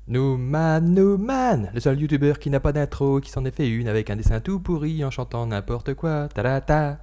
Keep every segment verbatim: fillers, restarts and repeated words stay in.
Nouman, Nouman, le seul youtubeur qui n'a pas d'intro, qui s'en est fait une avec un dessin tout pourri en chantant n'importe quoi, ta-da-ta.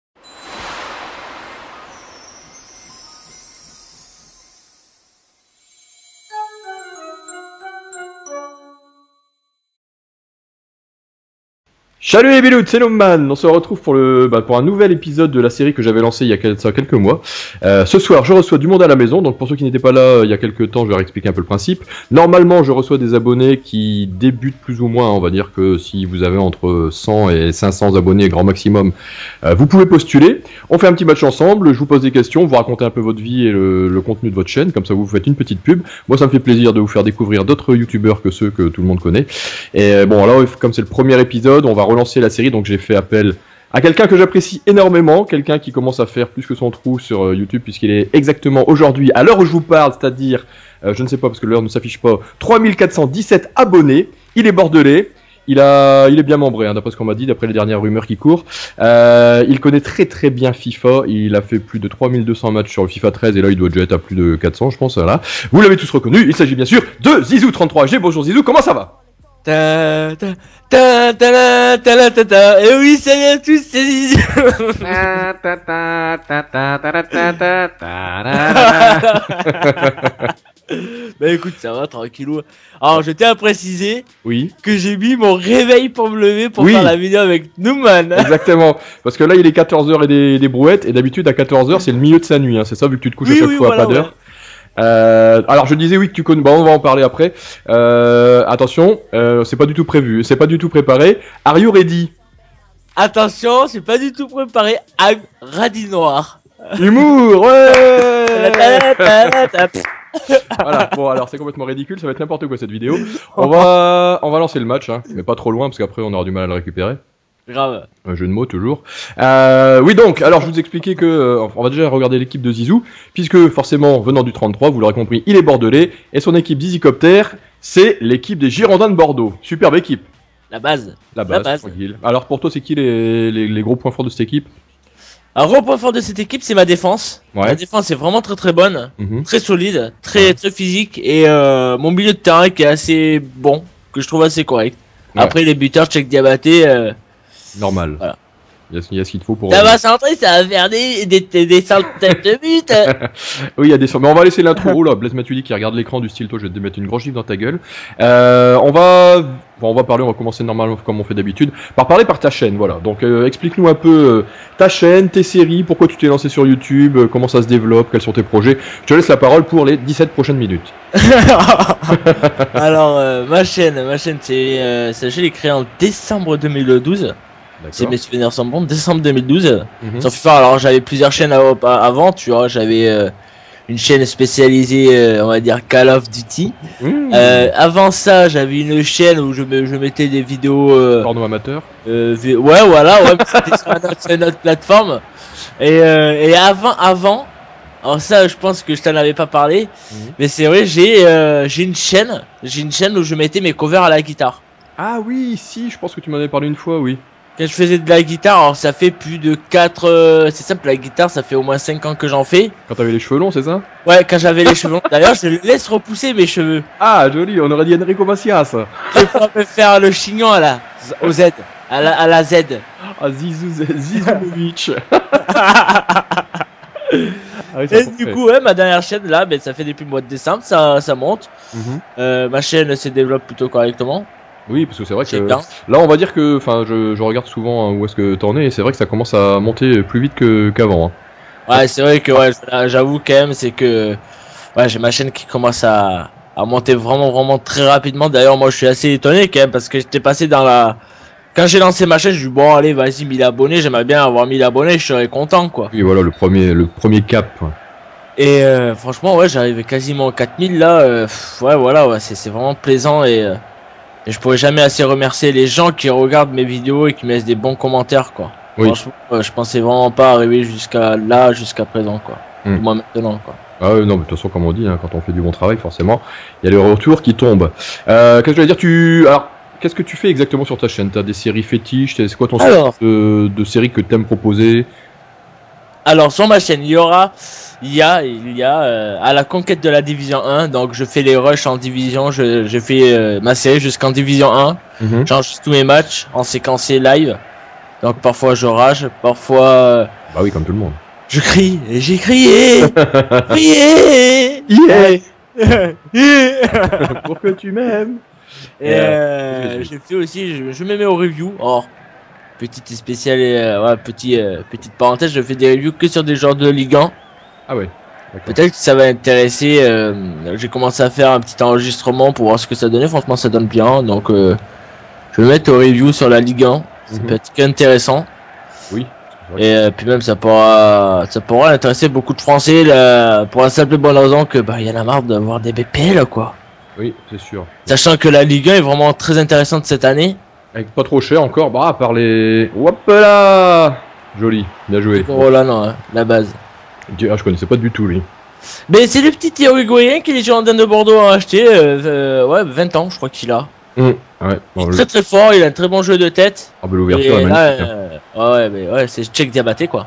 Salut les bilouts, c'est Nouman. On se retrouve pour, le, bah, pour un nouvel épisode de la série que j'avais lancée il y a quelques mois. Euh, ce soir, je reçois du monde à la maison, donc pour ceux qui n'étaient pas là euh, il y a quelques temps, je vais leur expliquer un peu le principe. Normalement, je reçois des abonnés qui débutent plus ou moins, on va dire que si vous avez entre cent et cinq cents abonnés, grand maximum, euh, vous pouvez postuler. On fait un petit match ensemble, je vous pose des questions, vous racontez un peu votre vie et le, le contenu de votre chaîne, comme ça vous faites une petite pub. Moi, ça me fait plaisir de vous faire découvrir d'autres youtubeurs que ceux que tout le monde connaît. Et euh, bon, alors, comme c'est le premier épisode, on va relancer la série, donc j'ai fait appel à quelqu'un que j'apprécie énormément, quelqu'un qui commence à faire plus que son trou sur euh, YouTube, puisqu'il est exactement aujourd'hui, à l'heure où je vous parle, c'est-à-dire, euh, je ne sais pas parce que l'heure ne s'affiche pas, trois mille quatre cent dix-sept abonnés, il est bordelais, il, a, il est bien membré, hein, d'après ce qu'on m'a dit, d'après les dernières rumeurs qui courent, euh, il connaît très très bien FIFA, il a fait plus de trois mille deux cents matchs sur le FIFA treize, et là il doit déjà être à plus de quatre cents, je pense, voilà. Vous l'avez tous reconnu, il s'agit bien sûr de Zizou trente-trois G, bonjour Zizou, comment ça va? Ta ta ta ta ta ta ta ta. Et oui, salut à tous, c'est Zizou. Ta ta ta ta ta ta ta ta ta. Bah écoute, ça va, tranquillou. Alors, je tiens à préciser Oui. que j'ai mis mon réveil pour me lever pour Oui. faire la vidéo avec Nouman. Exactement, parce que là il est quatorze heures et des, des brouettes, et d'habitude à quatorze heures c'est le milieu de sa nuit, hein. C'est ça, vu que tu te couches Oui, à chaque oui, fois voilà, à pas d'heure. ouais. Euh, alors je disais oui que tu connais, bon on va en parler après. Euh, attention, euh, c'est pas du tout prévu, c'est pas du tout préparé. Are you ready? Attention, c'est pas du tout préparé à radis noir. Humour, ouais. Ta ta ta ta. Voilà, bon alors c'est complètement ridicule, ça va être n'importe quoi cette vidéo. On va, on va lancer le match, hein, mais pas trop loin parce qu'après on aura du mal à le récupérer. Grave. Un jeu de mots toujours. Euh, oui donc, alors je vous expliquais que euh, on va déjà regarder l'équipe de Zizou, puisque forcément venant du trente-trois, vous l'aurez compris, il est bordelais et son équipe Zizicopter, c'est l'équipe des Girondins de Bordeaux. Superbe équipe. La base. La base, La base. tranquille. Alors pour toi, c'est qui les, les, les gros points forts de cette équipe? Un gros point fort de cette équipe, c'est ma défense. Ouais. La défense est vraiment très très bonne, Mhm. très solide, très Ouais. très physique, et euh, mon milieu de terrain qui est assez bon, que je trouve assez correct. Ouais. Après les buteurs, check Diabaté, euh, Normal. Voilà. Il y a, il y a ce qu'il faut pour... ça va centrer, ça va faire des, des, des, des centaines de buts. Oui, il y a des... Mais on va laisser l'intro. Oh là, Blaise Matuidi qui regarde l'écran du style, toi je vais te mettre une grosse gifle dans ta gueule. Euh, on va... Bon, on va parler, on va commencer normalement comme on fait d'habitude, par parler par ta chaîne, voilà. Donc euh, explique-nous un peu euh, ta chaîne, tes séries, pourquoi tu t'es lancé sur YouTube, euh, comment ça se développe, quels sont tes projets. Je te laisse la parole pour les dix-sept prochaines minutes. Alors euh, ma chaîne, ma chaîne, c'est, euh, ça, je l'ai créée en décembre deux mille douze. Si D'accord. mes souvenirs sont bons, décembre deux mille douze. Mhm. Sur FIFA, alors j'avais plusieurs chaînes à- à- avant, tu vois, j'avais euh, une chaîne spécialisée, euh, on va dire Call of Duty. Mmh. Euh, avant ça, j'avais une chaîne où je, me, je mettais des vidéos. Euh, Porno amateur. euh, vi- ouais, voilà, ouais, mais c'était sur, un autre- sur une autre plateforme. Et, euh, et avant, avant, alors ça, je pense que je t'en avais pas parlé, Mhm. mais c'est vrai, j'ai euh, j'ai une chaîne, j'ai une chaîne où je mettais mes covers à la guitare. Ah oui, si, je pense que tu m'en avais parlé une fois, oui. Quand je faisais de la guitare, alors ça fait plus de quatre. Euh, c'est simple, la guitare, ça fait au moins cinq ans que j'en fais. Quand t'avais les cheveux longs, c'est ça? Ouais, quand j'avais les cheveux longs. D'ailleurs, je laisse repousser mes cheveux. Ah, joli, on aurait dit Enrico Macias. Je pourrais me faire le chignon à la, au Z, à la, à la Z. Ah, Zizou, Zizoumovic. Ah oui, Et c'est du parfait. coup, ouais, ma dernière chaîne là, ben, ça fait depuis le mois de décembre, ça, ça monte. Mhm. Euh, ma chaîne se développe plutôt correctement. Oui, parce que c'est vrai C'est que bien. là, on va dire que, enfin, je, je regarde souvent hein, où est-ce que t'en es, et c'est vrai que ça commence à monter plus vite que qu'avant. Hein. Ouais, c'est vrai que ouais, j'avoue quand même, c'est que ouais, j'ai ma chaîne qui commence à, à monter vraiment, vraiment très rapidement. D'ailleurs, moi, je suis assez étonné quand même parce que j'étais passé dans la. Quand j'ai lancé ma chaîne, je dis bon, allez, vas-y, mille abonnés. J'aimerais bien avoir mille abonnés, je serais content quoi. Oui, voilà, le premier, le premier cap. Ouais. Et euh, franchement, ouais, j'arrivais quasiment aux quatre mille là. Euh, pff, ouais, voilà, ouais, c'est c'est vraiment plaisant et, euh, et je pourrais jamais assez remercier les gens qui regardent mes vidéos et qui me laissent des bons commentaires quoi. Oui. Franchement, euh, je pensais vraiment pas arriver jusqu'à là, jusqu'à présent quoi. Hmm. Du moins maintenant quoi. Ah ouais, non, mais de toute façon, comme on dit, hein, quand on fait du bon travail, forcément, il y a les retours qui tombent. Euh, qu'est-ce que je veux dire, tu, alors, qu'est-ce que tu fais exactement sur ta chaîne? T'as des séries fétiches? C'est quoi ton Alors. style de, de séries que t'aimes proposer? Alors sur ma chaîne, il y aura, il y a, il y a euh, à la conquête de la division un. Donc je fais les rushs en division, je, je fais euh, ma série jusqu'en division un. Mhm. J'enregistre tous mes matchs en séquencé live. Donc parfois je rage, parfois euh, Bah oui, comme tout le monde. je crie. Et j'ai crié, crié. Yeah. Yeah. Pour que tu m'aimes. Et euh, j'ai fait aussi, je, je me mets aux reviews. Or, petite spéciale, euh, ouais, petit, euh, petite parenthèse, je fais des reviews que sur des genres de Ligue un. Ah ouais. D'accord. Peut-être que ça va intéresser. Euh, j'ai commencé à faire un petit enregistrement pour voir ce que ça donnait. Franchement, ça donne bien. Donc, euh, je vais mettre aux reviews sur la Ligue un. Ça Mhm. peut être intéressant. Oui. c'est vrai. Et euh, puis même, ça pourra, ça pourra intéresser beaucoup de Français là, pour la simple et bonne raison que bah, il y en a marre d'avoir des B P L, quoi. Oui, c'est sûr. Sachant que la Ligue un est vraiment très intéressante cette année. Avec pas trop cher encore, bah à part les... Hop là. Joli, bien joué. Oh là non, hein, la base. Ah, je connaissais pas du tout lui. Mais c'est le petit Uruguayen que les Girondins de Bordeaux ont acheté. Euh, euh, ouais, vingt ans, je crois qu'il a. Hum, Ouais, bon, Il est le- très très fort, il a un très bon jeu de tête. ah, bah, l'ouverture est Et là, magnifique. hein. euh, ouais, mais ouais, c'est Tchèque Diabaté quoi.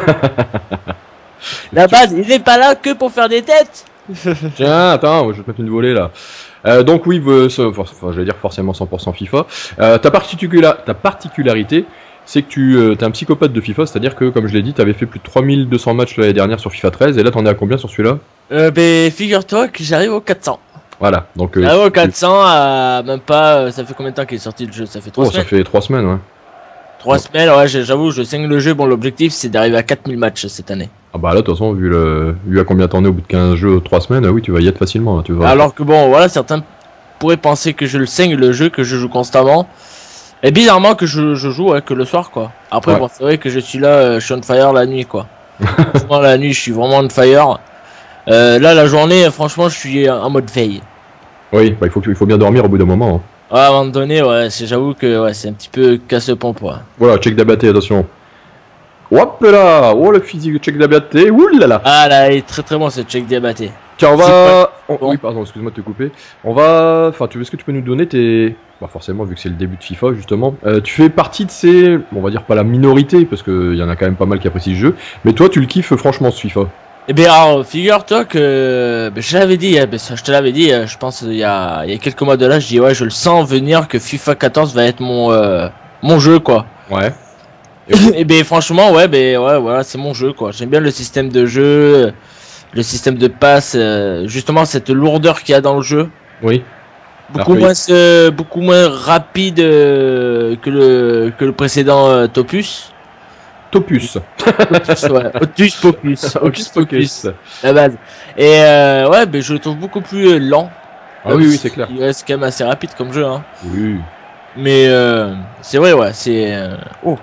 La base, il n'est pas là que pour faire des têtes. Tiens, attends, je vais te mettre une volée là. Euh, donc oui, euh, ça- enfin, enfin, j'allais dire forcément cent pour cent FIFA. Euh, ta, particula- ta particularité, c'est que tu euh, es un psychopathe de FIFA, c'est-à-dire que, comme je l'ai dit, tu avais fait plus de trois mille deux cents matchs l'année dernière sur FIFA treize, et là t'en es à combien sur celui-là? Euh, ben, figure-toi que j'arrive au quatre cents. Voilà, donc... euh, J'arrive au tu- quatre cents, à même pas. euh, Ça fait combien de temps qu'il est sorti le jeu? Ça fait trois Oh, ça semaines. fait trois semaines, ouais. trois semaines, ouais, j'ai- j'avoue, je saigne le jeu. Bon, l'objectif c'est d'arriver à quatre mille matchs cette année. Ah bah là, de toute façon, vu, le... vu à combien t'en es au bout de quinze jeux, trois semaines, oui, tu vas y être facilement. Hein, tu vas... Alors que bon, voilà, certains pourraient penser que je le saigne le jeu, que je joue constamment. Et bizarrement que je, je joue ouais, que le soir quoi. Après Ouais. bon, c'est vrai que je suis là, euh, je suis on fire la nuit quoi. Franchement la nuit, je suis vraiment on fire. Euh, là la journée, franchement, je suis en mode veille. Oui, bah, il, faut, il faut bien dormir au bout d'un moment. Hein. Ouais, à un moment donné, ouais, c'est- j'avoue que ouais, c'est un petit peu casse-pompe quoi. Voilà, check d'abatté, attention. Hop là. Oh, le physique de check d'abatté, oulala. Ah là, il est très très bon ce check Diabaté. Tiens, on C'est va... on- bon. Oui, pardon, excuse-moi de te couper. On va... Enfin, tu... est-ce que tu peux nous donner tes... Bah forcément, vu que c'est le début de FIFA, justement. Euh, tu fais partie de ces... On va dire pas la minorité, parce qu'il y en a quand même pas mal qui apprécient ce jeu. Mais toi, tu le kiffes franchement, ce FIFA. Eh bien, alors, figure-toi que ben, je l'avais dit, hein, ben, ça, je te l'avais dit, euh, je pense il y a, il y a quelques mois de là, je dis ouais, je le sens venir que FIFA quatorze va être mon euh, mon jeu quoi. Ouais. Et ben franchement ouais, ben ouais, voilà, c'est mon jeu quoi. J'aime bien le système de jeu, le système de passe, euh, justement cette lourdeur qu'il y a dans le jeu. Oui. Beaucoup Alors, moins euh, beaucoup moins rapide euh, que le que le précédent euh, Topus. Topus. Topus, ouais. Otus Pocus. Hocus Pocus. La base. Et euh, ouais, ben je le trouve beaucoup plus euh, lent. Ah oui, oui, c'est clair. Il reste quand même assez rapide comme jeu, hein. Oui. Mais euh, c'est vrai, ouais, c'est euh, oh,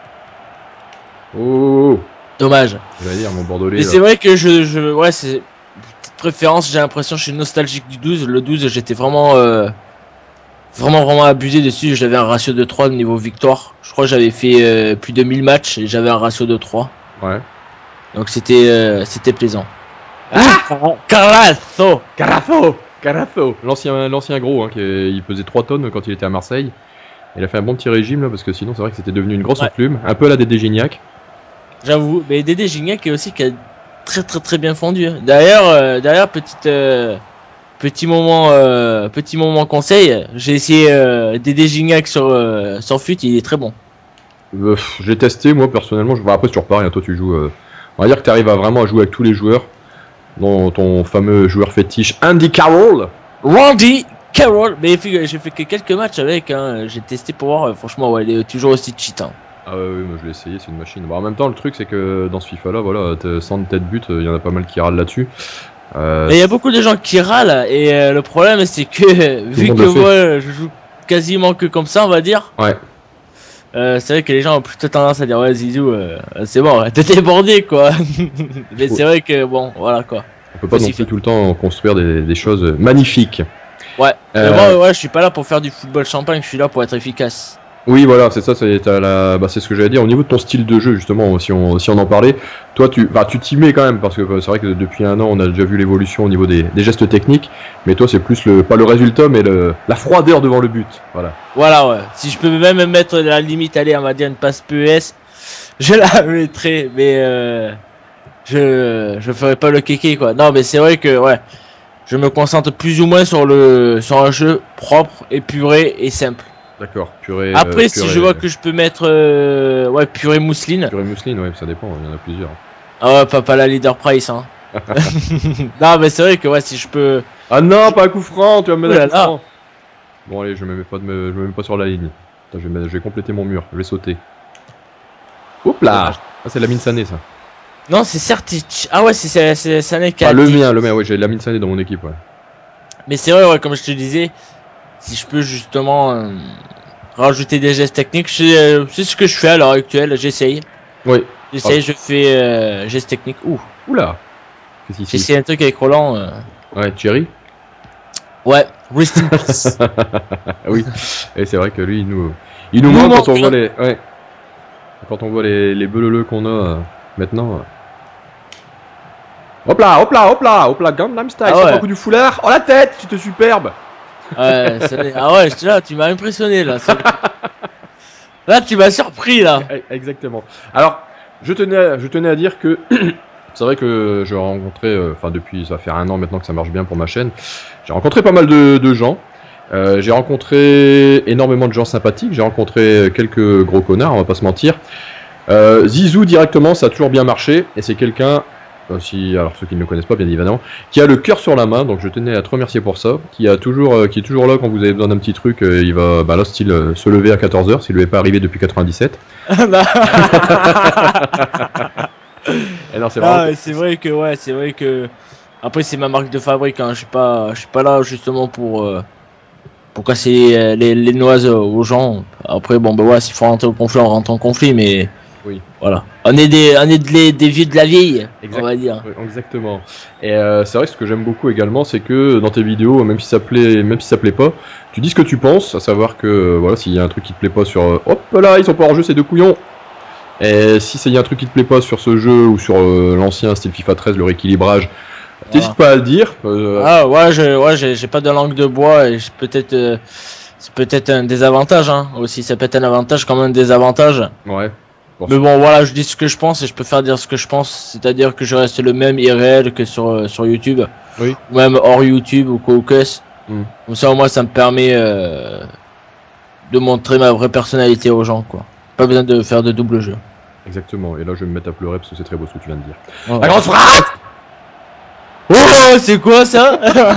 Oh, dommage. je vais dire, mon bordelais. Mais là. c'est vrai que je, je ouais, c'est une petite préférence. J'ai l'impression, je suis nostalgique du douze. Le douze, j'étais vraiment, euh, vraiment, vraiment abusé dessus. J'avais un ratio de trois au niveau victoire. Je crois que j'avais fait euh, plus de mille matchs et j'avais un ratio de trois. Ouais. Donc c'était, euh, c'était plaisant. Ah, Carasso. Carafo Carafo L'ancien l'ancien gros, hein, qui est- il pesait trois tonnes quand il était à Marseille. Il a fait un bon petit régime là, parce que sinon c'est vrai que c'était devenu une grosse Ouais. enclume, un peu à la Dédé Gignac. J'avoue, mais Dédé Gignac est aussi qui a très très très bien fondu. hein. D'ailleurs, euh, d'ailleurs petite euh, petit moment euh, petit moment conseil, j'ai essayé euh, Dédé Gignac sur euh, sur Fut, il est très bon. Euh, pff, j'ai testé moi personnellement, je... bah, après c'est toujours pareil, hein, toi tu joues... euh, On va dire que tu arrives à vraiment à jouer avec tous les joueurs, dont ton fameux joueur fétiche Andy Carroll. Randy Carroll, mais figure- j'ai fait que quelques matchs avec, hein. J'ai testé pour voir, euh, franchement ouais, il est toujours aussi cheat. Hein. Ah ouais, ouais, moi je l'ai essayé, c'est une machine. Bon, en même temps, le truc c'est que dans ce FIFA là, voilà, t'es- sans tête but, il y en a pas mal qui râlent là-dessus. Euh, Mais il y a beaucoup de gens qui râlent et euh, le problème c'est que vu monde que le fait. moi je joue quasiment que comme ça, on va dire. Ouais. Euh, c'est vrai que les gens ont plutôt tendance à dire ouais Zizou, euh, c'est bon, t'es débordé quoi. Mais c'est vrai que bon, voilà quoi. On peut pas non Aussi plus fait. tout le temps construire des, des choses magnifiques. Ouais. Euh, Mais moi ouais, je suis pas là pour faire du football champagne, je suis là pour être efficace. Oui, voilà, c'est ça, c'est t'as la... bah, c'est ce que j'allais dire. Au niveau de ton style de jeu, justement, si on, si on en parlait, toi, tu bah, tu t'y mets quand même, parce que euh, c'est vrai que depuis un an, on a déjà vu l'évolution au niveau des, des gestes techniques, mais toi, c'est plus le pas le résultat, mais le, la froideur devant le but. Voilà. Voilà ouais. Si je peux même mettre la limite, aller on va dire une passe P E S, je la mettrai, mais euh, je je ferai pas le kéké quoi. Non, mais c'est vrai que ouais, je me concentre plus ou moins sur le sur un jeu propre, épuré et simple. D'accord, purée. Après, euh, si purée, je vois que je peux mettre euh, ouais purée mousseline. Purée mousseline, ouais, ça dépend, il y en a plusieurs. Ah ouais, pas, pas la leader price hein. Non, mais c'est vrai que ouais, si je peux. Ah non, pas un coup franc, tu vas me mettre Ouh là un coup là. franc. Bon allez, je me mets pas, de me... je me mets pas sur la ligne. Attends, je, vais mettre... je vais compléter mon mur, je vais sauter. Hop là. Ah, c'est la mine Sané ça. Non, c'est certes. Ah ouais, c'est c'est c'est un mec qui a Ah le dit- mien, le mien, ouais, j'ai la mine Sané dans mon équipe, ouais. Mais c'est vrai, ouais, comme je te disais, si je peux justement euh, rajouter des gestes techniques, c'est euh, c'est ce que je fais à l'heure actuelle. J'essaye. Oui. J'essaye, Ah. je fais euh, gestes techniques. Ouh, Oula. Qu'est-ce qu'il j'ai fait? essayé un truc avec Roland. euh, Ouais, Thierry. Ouais, rest in peace. Ah oui. Et c'est vrai que lui, il nous, il nous Nous manque quand on manque, voit les, ouais. Quand on voit les, les beleleux qu'on a euh, maintenant. euh. Hop là, hop là, hop là, hop là, Gangnam Style, Ah c'est ouais. un coup du foulard. Oh la tête, tu te superbe. Ouais, ça l'est- ah ouais, j'étais là, tu m'as impressionné là. ça- Là, tu m'as surpris là. Eh, Exactement. Alors, je tenais, à, je tenais à dire que c'est vrai que j'ai rencontré, euh, enfin depuis, ça fait un an maintenant que ça marche bien pour ma chaîne. J'ai rencontré pas mal de, de gens. Euh, j'ai rencontré énormément de gens sympathiques. J'ai rencontré quelques gros connards, on va pas se mentir. Euh, Zizou directement, ça a toujours bien marché, et c'est quelqu'un, euh, si, alors ceux qui ne le connaissent pas bien évidemment, qui a le cœur sur la main, donc je tenais à te remercier pour ça, qui a toujours, euh, qui est toujours là quand vous avez besoin d'un petit truc, euh, il va, bah là style euh, se lever à quatorze heures, s'il lui est pas arrivé depuis quatre-vingt-dix-sept. Et non, c'est Ah, vraiment. ouais, c'est vrai que ouais, c'est vrai que après c'est ma marque de fabrique. Hein. Je suis pas, je suis pas là justement pour euh, pour casser euh, les, les noises aux gens. Après bon bah ouais, s'il faut rentrer au conflit, on rentre en conflit, mais Oui. voilà. On est des, on est de les- des vieux de la vieille, Exact. on va dire. Oui, exactement. Et euh, c'est vrai que ce que j'aime beaucoup également, c'est que dans tes vidéos, même si ça plaît, même si ça plaît pas, tu dis ce que tu penses, à savoir que euh, voilà, s'il y a un truc qui te plaît pas sur, euh, hop là, ils sont pas hors jeu, ces deux couillons. Et si il y a un truc qui te plaît pas sur ce jeu ou sur euh, l'ancien style FIFA treize, le rééquilibrage, Voilà. t'hésites pas à le dire. euh, Ah ouais, je, ouais, j'ai j'ai pas de langue de bois et j'ai peut-être, euh, c'est peut-être un désavantage hein, aussi. Ça peut être un avantage comme un désavantage. Ouais. Mais bon, voilà, je dis ce que je pense et je préfère dire ce que je pense, c'est-à-dire que je reste le même irréel que sur euh, sur YouTube, Oui. ou même hors YouTube ou quoi que ce. Mm. Comme ça, moi, ça me permet euh, de montrer ma vraie personnalité aux gens, quoi. Pas besoin de faire de double jeu. Exactement. Et là, je vais me mettre à pleurer parce que c'est très beau ce que tu viens de dire. Voilà. La grosse frappe. Oh, c'est quoi ça?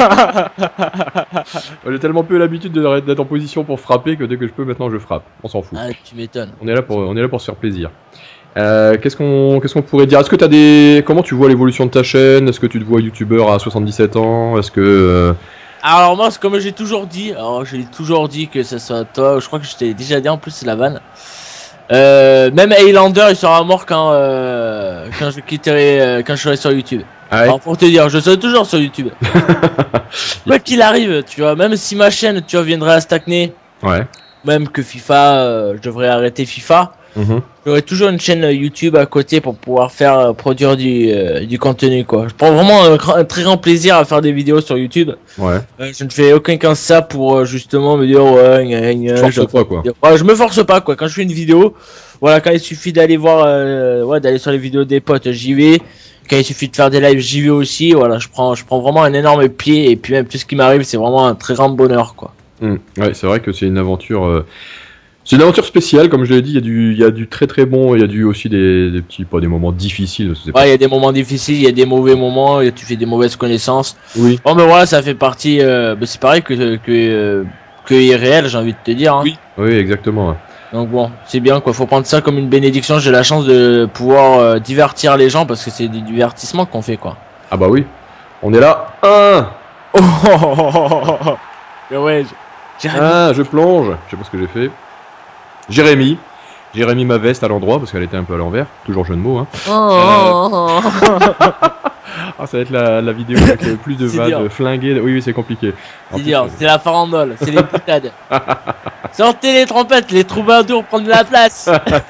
J'ai tellement peu l'habitude de- d'être en position pour frapper que dès que je peux, maintenant, je frappe. On s'en fout. Ah, tu m'étonnes. On est là pour, on est là pour se faire plaisir. Euh, qu'est-ce qu'on, qu'est-ce qu'on pourrait dire? Est-ce que t'as des, comment tu vois l'évolution de ta chaîne? Est-ce que tu te vois youtubeur à soixante-dix-sept ans? Est-ce que, euh, Alors moi, c'est comme j'ai toujours dit, alors j'ai toujours dit que ça soit toi, je crois que je t'ai déjà dit en plus c'est la vanne. Euh, même Highlander il sera mort quand euh, quand je quitterai, euh, quand je serai sur YouTube. ah ouais. Alors pour te dire, je serai toujours sur YouTube. Quoi qu'il arrive, tu vois, même si ma chaîne, tu vois, viendrait à stagner, Ouais. même que FIFA, euh, je devrais arrêter FIFA, Mhm. j'aurai toujours une chaîne YouTube à côté pour pouvoir faire euh, produire du euh, du contenu quoi. Je prends vraiment un, grand- un très grand plaisir à faire des vidéos sur YouTube. Ouais. Euh, je ne fais aucun cas ça pour euh, justement me dire ouais, gna, gna, Je gna, force je- pas, quoi. Ouais, je me force pas quoi. Quand je fais une vidéo, voilà, quand il suffit d'aller voir, euh, ouais, d'aller sur les vidéos des potes, j'y vais. Quand il suffit de faire des lives, j'y vais aussi. Voilà, je prends, je prends vraiment un énorme pied et puis même tout ce qui m'arrive, c'est vraiment un très grand bonheur quoi. Mm. Ouais, c'est vrai que c'est une aventure. euh, C'est une aventure spéciale, comme je l'ai dit. Il y a du, il y a du très très bon. Il y a du aussi des, des petits, pas des moments difficiles. Parce que c'est Ouais, il y a des moments difficiles, il y a des mauvais moments, et tu fais des mauvaises connaissances. pas- Oui. Bon, ben voilà, ça fait partie. Euh, ben, c'est pareil que que euh, que irréel, j'ai envie de te dire. Hein. Oui. Oui, exactement. ouais. Donc bon, c'est bien quoi, faut prendre ça comme une bénédiction. J'ai la chance de pouvoir euh, divertir les gens parce que c'est du divertissement qu'on fait quoi. Ah bah oui. On est là. Un. Oh, Mais ouais, j'ai Ah, je plonge. Je sais pas ce que j'ai fait. Jérémy. J'ai remis ma veste à l'endroit parce qu'elle était un peu à l'envers. Toujours jeu de mots. Hein. Oh. Ah, ça va être la, la vidéo avec le plus de C'est vannes dur. flinguées. Oui, oui, c'est compliqué. En C'est plus, dur, euh, c'est la farandole, c'est les boutades. Sortez les trompettes, les troubadours prennent de la place.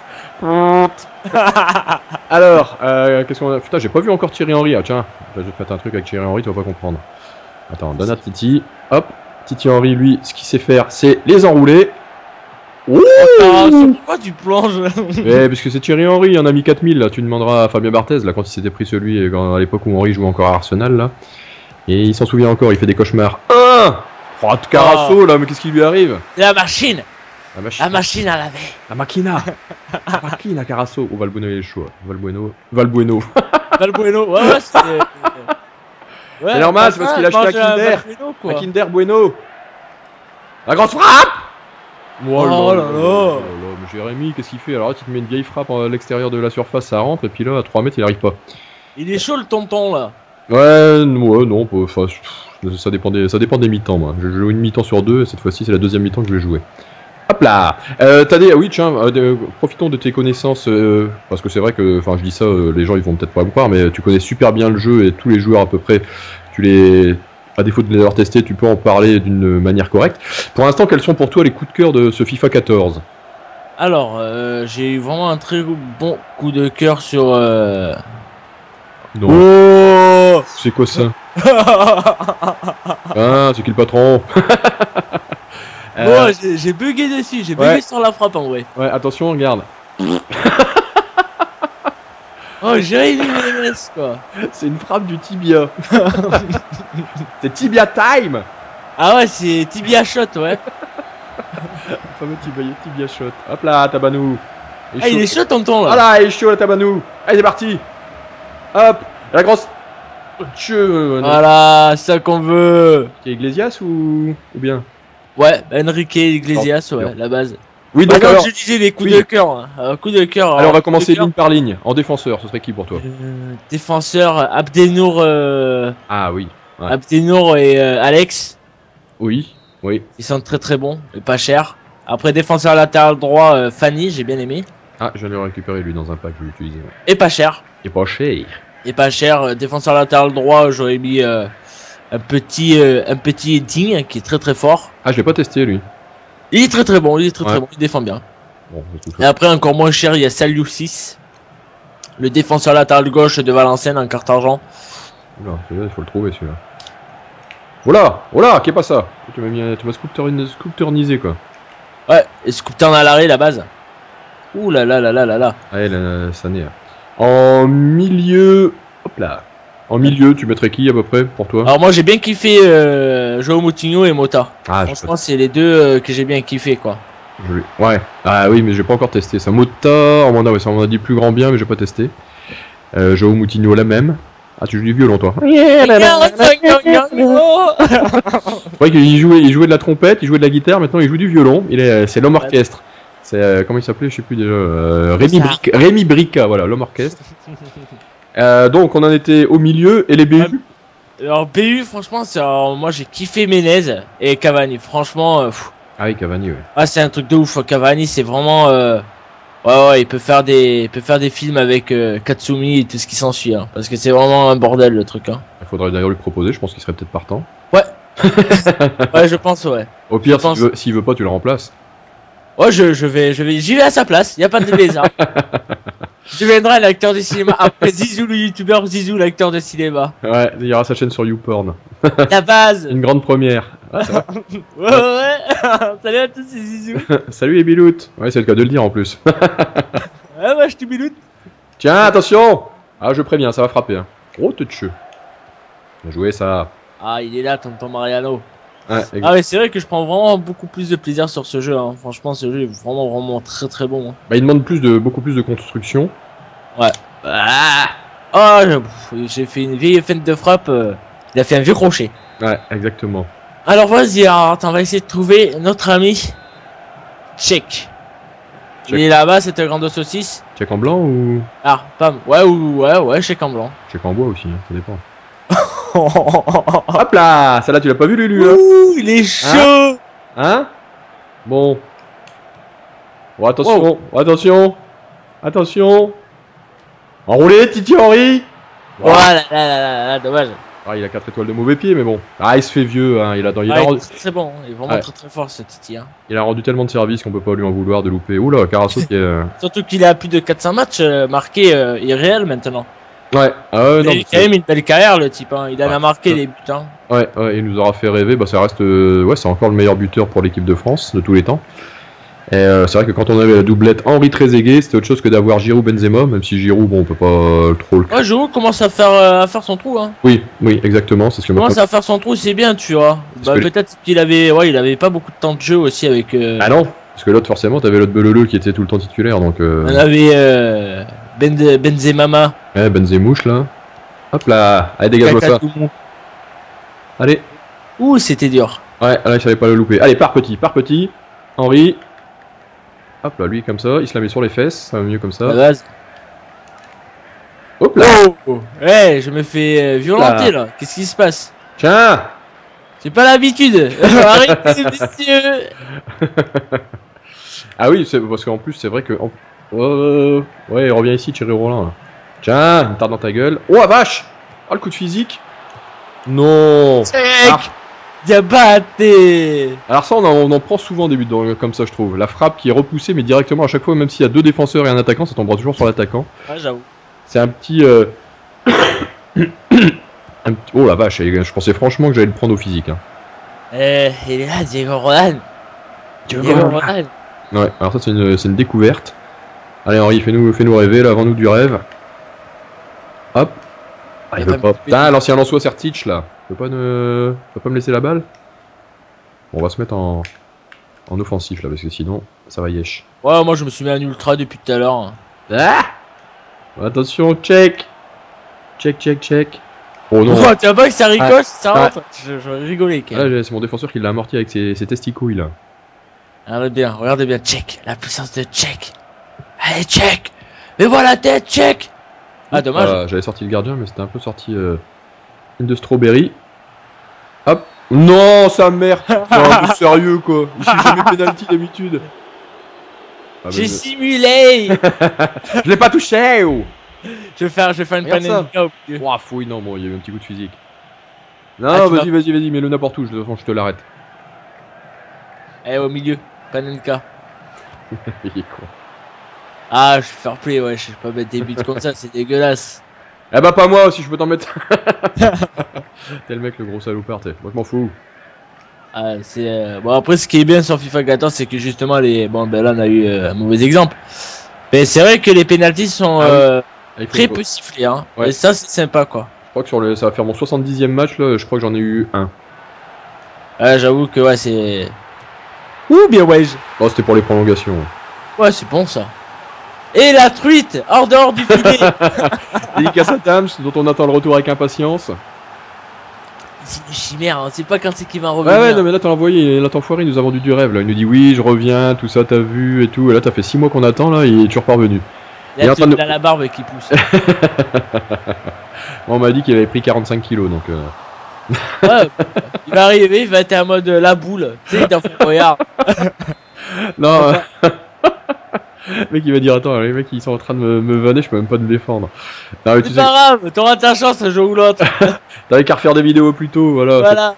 Alors, euh, qu'est-ce qu'on a? Putain, j'ai pas vu encore Thierry Henry. Ah, tiens, je vais faire un truc avec Thierry Henry, tu vas pas comprendre. Attends, donne à Titi. Hop, Titi Henry, lui, ce qu'il sait faire, c'est les enrouler. Ouh Ah, pourquoi tu plonges? Eh, parce que c'est Thierry Henry, il en a mis quatre mille là. Tu demanderas à Fabien Barthez, là, quand il s'était pris celui, quand- à l'époque où Henry jouait encore à Arsenal, là. Et il s'en souvient encore, il fait des cauchemars. Un Oh, de Carasso, là, mais qu'est-ce qui lui arrive? La machine. La machine. La machine à laver. La machina. La machina, Carasso. Oh, Valbueno, il est chaud. Valbueno. Valbueno. Valbueno, ouais, ouais, c'est. Ouais, C'est normal, c'est parce qu'il a acheté un Kinder. Un Kinder Bueno. La grosse frappe. Oh là là. Mais Jérémy, qu'est-ce qu'il fait? Alors là, tu te mets une vieille frappe à l'extérieur de la surface, ça rentre, et puis là, à trois mètres, il arrive pas. Il est chaud le tonton là. Ouais, ouais, non, enfin, ça dépend des, ça dépend des mi-temps, moi. Je joue une mi-temps sur deux, et cette fois-ci, c'est la deuxième mi-temps que je vais jouer. Hop là. euh, T'as des... Oui, tiens, euh, de... profitons de tes connaissances, euh, parce que c'est vrai que, enfin, je dis ça, euh, les gens, ils vont peut-être pas me croire, mais tu connais super bien le jeu, et tous les joueurs à peu près, tu les... À défaut de les avoir testés, tu peux en parler d'une manière correcte. Pour l'instant, quels sont pour toi les coups de cœur de ce FIFA quatorze? Alors, euh, j'ai eu vraiment un très bon coup de cœur sur. Euh... Non. Oh C'est quoi ça? Ah, c'est qui le patron? euh... oh, j'ai bugué dessus, j'ai bugué ouais. sur la frappe en vrai. Ouais, attention, regarde. Oh, j'ai mis les messes quoi. C'est une frappe du tibia. C'est tibia time. Ah ouais, c'est tibia shot, ouais. Le fameux tibia, tibia shot. Hop là, Tabanou. Il ah, il est chaud, tonton là. Voilà, il est chaud, la Tabanou. Allez, c'est parti. Hop, la grosse. Dieu. Voilà, ça qu'on veut. C'est Iglesias ou ou bien? Ouais, Enrique Iglesias, oh, ouais, bien. la base. Oui, donc alors, alors, je disais les coups oui. de cœur. Hein. Coup de cœur. Allez, on va commencer ligne ligne par ligne. En défenseur, ce serait qui pour toi? euh, Défenseur, Abdenour, euh, Ah oui. Ouais. Abdenour et euh, Alex. Oui, oui. Ils sont très très bons et pas chers. Après, défenseur latéral droit, euh, Fanny, j'ai bien aimé. Ah, je l'ai récupéré lui dans un pack, je vais l'utiliser. Ouais. Et pas cher. Il est pas cher. Et pas cher. Euh, défenseur latéral droit, j'aurais mis euh, un petit euh, un petit Ding qui est très très fort. Ah, je l'ai pas testé lui. Il est très très bon, il est très ouais. très bon, il défend bien. Bon, tout et après, encore moins cher, il y a Saliou six, le défenseur latéral gauche de Valenciennes en carte argent. Oula, celui-là, il faut le trouver celui-là. Oula, oula, qu'est pas ça? Tu m'as mis, tu m'as sculpturnisé quoi. Ouais, et Sculpteur à l'arrêt, la base. Ouh là là là là là là. Allez, là, ça n'est. En milieu, hop là. En milieu, tu mettrais qui à peu près pour toi? Alors moi j'ai bien kiffé euh, Joao Moutinho et Mota. Ah, franchement c'est les deux euh, que j'ai bien kiffé quoi. Je ouais. Ah oui, mais j'ai pas encore testé ça. Mota, on m'en a, ouais, ça m'en a dit plus grand bien, mais j'ai pas testé. Euh, Joao Moutinho la même. Ah, tu joues du violon toi? Ouais, qu'il jouait, il jouait de la trompette, il jouait de la guitare, maintenant il joue du violon. Il est, c'est l'homme orchestre. C'est euh, comment il s'appelait, je sais plus déjà. Euh, Rémi Brica, Rémi Brica, voilà, l'homme orchestre. Euh, donc on en était au milieu et les B U. Alors B U franchement c'est alors, moi j'ai kiffé Menez et Cavani franchement euh, ah oui Cavani ouais. Ah c'est un truc de ouf Cavani c'est vraiment euh... ouais ouais il peut faire des il peut faire des films avec euh, Katsumi et tout ce qui s'ensuit hein, parce que c'est vraiment un bordel le truc hein. Il faudrait d'ailleurs lui proposer, je pense qu'il serait peut-être partant. Ouais. Ouais je pense ouais. Au pire s'il veut, s'il veut pas tu le remplaces. Ouais je, je vais je vais j'y vais à sa place, y a pas de lézard. Je deviendrai l'acteur de cinéma après Zizou le youtubeur, Zizou l'acteur de cinéma. Ouais, il y aura sa chaîne sur YouPorn. La base. Une grande première. Ah, ouais ouais ouais. Salut à tous c'est Zizou. Salut les biloutes. Ouais c'est le cas de le dire en plus. Ouais ouais je te biloute. Tiens attention. Ah je préviens ça va frapper hein. Gros toucheux. Bien joué ça. Ah il est là tonton Mariano. Ouais, ah mais c'est vrai que je prends vraiment beaucoup plus de plaisir sur ce jeu hein. Franchement ce jeu est vraiment vraiment très très bon hein. Bah il demande plus de beaucoup plus de construction. Ouais. Ah oh j'ai fait une vieille feinte de frappe euh... Il a fait un vieux crochet. Ouais exactement. Alors vas-y alors on va essayer de trouver notre ami Tchèque. Il est là-bas cette grande saucisse. Tchèque en blanc ou... Ah pam. Ouais ou ouais ouais Tchèque en blanc. Tchèque en bois aussi hein, ça dépend. Hop là, celle-là tu l'as pas vu Lulu hein. Ouh, il est chaud. Hein, hein bon. Bon attention, wow. Attention. Attention. Enroulé Titi Henry. Voilà, là, là, là, là, dommage. Ah, il a quatre étoiles de mauvais pied mais bon. Ah, il se fait vieux hein, il a, il ah, a il rendu... est très bon, il est vraiment ouais. très très fort ce Titi hein. Il a rendu tellement de services qu'on peut pas lui en vouloir de louper. Oula, Carasso qui est... Surtout qu'il a plus de quatre cents matchs euh, marqués euh, irréels maintenant. Ouais, euh, il non, a quand même une belle carrière le type, hein. Il en ouais, a marqué ouais. des buts. Hein. Ouais, ouais, il nous aura fait rêver, bah ça reste, euh, ouais, c'est encore le meilleur buteur pour l'équipe de France de tous les temps. Et euh, c'est vrai que quand on avait la doublette Henry Trezeguet, c'était autre chose que d'avoir Giroud Benzema, même si Giroud, bon, on peut pas euh, trop le. Ouais, Giroud commence à faire, euh, à faire son trou, hein. Oui, oui, exactement, c'est ce que Il commence à faire son trou, c'est bien, tu vois. Bah, que peut-être qu'il avait, ouais, il avait pas beaucoup de temps de jeu aussi avec. Euh... Ah non, parce que l'autre, forcément, t'avais l'autre Beleleu qui était tout le temps titulaire, donc. Euh... On avait euh, ben Benzema. Ouais, Benzemouche là. Hop là, allez, dégage-moi ça. Allez. Ouh, c'était dur. Ouais, là, il savait pas le louper. Allez, par petit, par petit. Henry. Hop là, lui comme ça, il se la met sur les fesses, ça va mieux comme ça. La base. Hop là. Oh, hey, je me fais euh, violenter là. Qu'est-ce qui se passe? Tiens. C'est pas l'habitude. Arrêtez, messieurs. Ah oui, c'est parce qu'en plus, c'est vrai que. En... Oh, ouais, revient ici, Thierry Roland. Là. Tiens, une tarte dans ta gueule. Oh la vache. Oh le coup de physique. Non. Check. Diabaté. Alors ça, on en, on en prend souvent des buts dans, comme ça, je trouve. La frappe qui est repoussée, mais directement à chaque fois, même s'il y a deux défenseurs et un attaquant, ça tombera toujours sur l'attaquant. Ah, j'avoue. C'est un petit, euh... un petit... Oh la vache, je pensais franchement que j'allais le prendre au physique. Hein. Eh, il est là, Diego Roland. Diego Roland. Ouais, alors ça, c'est une, c'est une découverte. Allez, Henri, fais-nous fais-nous rêver, là, vends-nous du rêve. Hop. Ah, il veut pas. Putain, l'ancien Lançois Sertic, là. Tu peux pas, ne... peux pas me laisser la balle? Bon, on va se mettre en... en offensif, là, parce que sinon, ça va yesh. Ouais, moi, je me suis mis en ultra depuis tout à l'heure. Ah, attention, check. Check, check, check. Oh non. Oh, tu vois pas que ça ricoche, ah, ça rentre? Ah. Je, je rigolais, quand même. Ah, c'est mon défenseur qui l'a amorti avec ses, ses testicouilles, là. Regardez bien, regardez bien, check. La puissance de check. Allez, check. Mais voilà la tête, check. Ah, dommage. Voilà, j'avais sorti le gardien, mais c'était un peu sorti euh, une de strawberry. Hop. Non, sa mère. Non, sérieux, quoi. Ici, jamais pénalty d'habitude. Ah, J'ai je... simulé. Je l'ai pas touché, oh. Je vais faire, je vais faire une panenka au milieu. Ouah, fouille, non, bon, il y a eu un petit coup de physique. Non, ah, vas-y, vas-y, vas-y, mets-le n'importe où, je, je te l'arrête. Eh, au milieu, panenka. Il est con. Ah, je suis fair play, ouais, je sais pas mettre des buts comme ça, c'est dégueulasse. Eh bah, pas moi, si je peux t'en mettre. T'es le mec, le gros salopard, t'es. Moi, je m'en fous. Ah, c'est. Euh... Bon, après, ce qui est bien sur FIFA quatorze, c'est que justement, les. Bon, ben là, on a eu euh, un mauvais exemple. Mais c'est vrai que les pénaltys sont ah, euh, oui. très peu sifflés, hein. Ouais. Et ça, c'est sympa, quoi. Je crois que sur le... ça va faire mon soixante-dixième match, là, je crois que j'en ai eu un. Ouais, j'avoue que, ouais, c'est. Ouh, bien, ouais. Oh, c'était pour les prolongations. Ouais, c'est bon, ça. Et la truite, hors dehors du filet. Dédicace à Tams, dont on attend le retour avec impatience. C'est une chimère, on sait pas quand c'est qu'il va revenir. Ouais, ouais, non, mais là, t'as envoyé, là, t'enfoiré, il nous a vendu du rêve, là. Il nous dit oui, je reviens, tout ça, t'as vu, et tout. Et là, t'as fait six mois qu'on attend, là, il est toujours pas revenu. Là, il est en tu train de... as la barbe qui pousse. On m'a dit qu'il avait pris quarante-cinq kilos, donc. Euh... Ouais, il va arriver, il va être en mode la boule. Tu sais, il t'en fait regarde. Non, euh... le mec il va dire attends, les mecs ils sont en train de me, me vanner, je peux même pas me défendre. Non, mais tu c'est sais... pas grave, t'auras ta chance un jour ou l'autre. T'avais qu'à refaire des vidéos plus tôt, voilà. Voilà.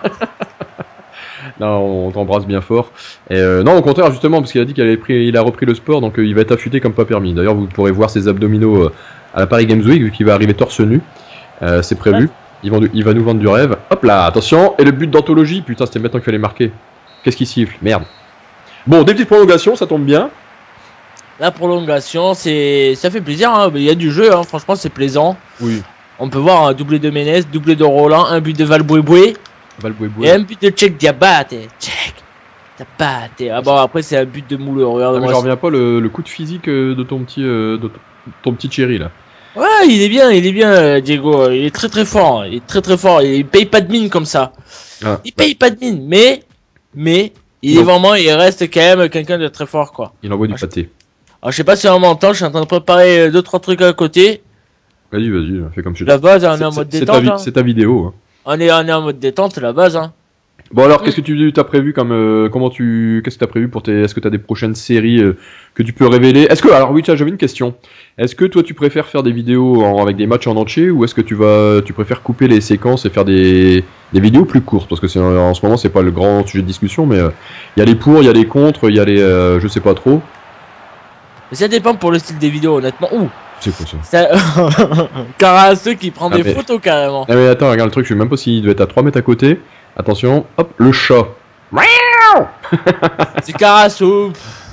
Non, on t'embrasse bien fort. Et euh, non, au contraire, justement, parce qu'il a dit qu'il avait pris, il a repris le sport, donc euh, il va être affûté comme pas permis. D'ailleurs, vous pourrez voir ses abdominaux euh, à la Paris Games Week, vu qu'il va arriver torse nu. Euh, c'est prévu. Ouais. Il, vend, il va nous vendre du rêve. Hop là, attention. Et le but d'anthologie, putain, c'était maintenant qu'il fallait marquer. Qu'est-ce qui siffle? Merde. Bon, des petites prolongations, ça tombe bien. La prolongation, c'est, ça fait plaisir. Hein. Il y a du jeu, hein. Franchement, c'est plaisant. Oui. On peut voir un doublé de Ménez, doublé de Roland, un but de Valbuena. Valbuena. Et un but de Check Diabaté. Check Diabaté. Ah bon, après, c'est un but de Mouleux. Regarde, moi, je reviens pas le, le coup de physique de ton petit, euh, de ton petit Thierry là. Ouais, il est bien, il est bien, Diego. Il est très très fort. Il est très très fort. Il paye pas de mine comme ça. Ah, il paye bah. pas de mine, mais, mais, il non. est vraiment, il reste quand même quelqu'un de très fort, quoi. Il envoie du ah, pâté. Alors, je sais pas si on m'entend, je suis en train de préparer deux trois trucs à côté. Vas-y, vas-y, fais comme tu veux. La base, on est, est en mode détente. C'est ta, ta vidéo. Hein. On est, on est en mode détente, la base. Hein. Bon alors, mmh. qu'est-ce que tu as prévu comme, euh, comment tu, qu'est-ce que tu as prévu pour tes, est-ce que tu as des prochaines séries euh, que tu peux révéler? Est-ce que, alors oui, tiens, j'avais une question. Est-ce que toi, tu préfères faire des vidéos en, avec des matchs en entier, ou est-ce que tu vas, tu préfères couper les séquences et faire des, des vidéos plus courtes? Parce que c'est, en ce moment, c'est pas le grand sujet de discussion, mais il euh, y a les pour, il y a les contre, il y a les, euh, je sais pas trop. Ça dépend pour le style des vidéos, honnêtement. Ouh. C'est quoi ça, ça... Carasseux qui prend ah, des mais... photos carrément. Ah mais attends, regarde le truc, je sais même pas s'il doit être à trois mètres à côté. Attention, hop, le chat. C'est Carasso.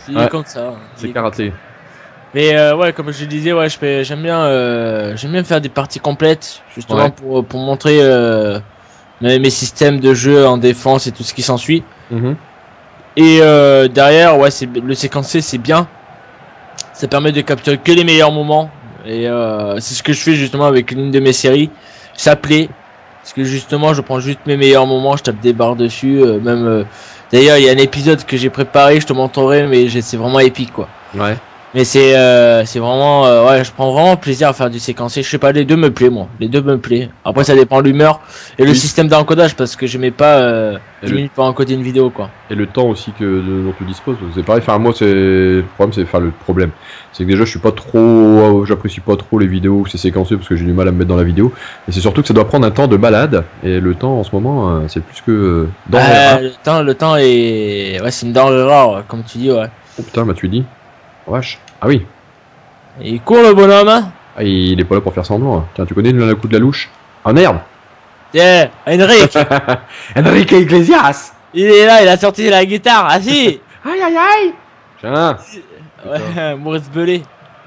Il Ouais. est comme ça. hein. Il C'est est- karaté. Mais euh, ouais, comme je disais, ouais, je fais- j'aime bien, euh, j'aime bien faire des parties complètes, justement Ouais. pour pour montrer euh, mes, mes systèmes de jeu en défense et tout ce qui s'ensuit. Mhm. Et euh, derrière, ouais, c'est le séquencé, c'est bien. Ça permet de capturer que les meilleurs moments. Et euh, c'est ce que je fais justement avec l'une de mes séries. Ça plaît. Parce que justement, je prends juste mes meilleurs moments, je tape des barres dessus. euh, même euh, d'ailleurs, il y a un épisode que j'ai préparé, je te montrerai, mais j'ai- c'est vraiment épique, quoi. Ouais. Mais c'est euh, c'est vraiment euh, ouais, je prends vraiment plaisir à faire du séquencé. Je sais pas, les deux me plaît moi, les deux me plaît. Après ça dépend de l'humeur et le Oui. système d'encodage parce que j'aimais pas euh, Et dix le- minutes pour encoder une vidéo quoi. Et le temps aussi que dont tu disposes. C'est pareil. Enfin, moi, c'est le problème, c'est enfin le problème. C'est que déjà, je suis pas trop, j'apprécie pas trop les vidéos où c'est séquencé parce que j'ai du mal à me mettre dans la vidéo. Et c'est surtout que ça doit prendre un temps de malade. Et le temps en ce moment, euh, c'est plus que euh, dans les Euh, rats. le temps le temps est ouais, c'est une denrée rare ouais, comme tu dis ouais. Oh putain, bah tu dis. Oh, vache. Ah oui. Et il court le bonhomme hein. Ah, il est pas là pour faire semblant. hein. Tiens, tu connais le coup de la louche? Ah merde. Tiens, Henrik, Enrique Iglesias. il est là, il a sorti la guitare. Ah si. Aïe aïe aïe. Tiens. Ouais, Maurice Belay.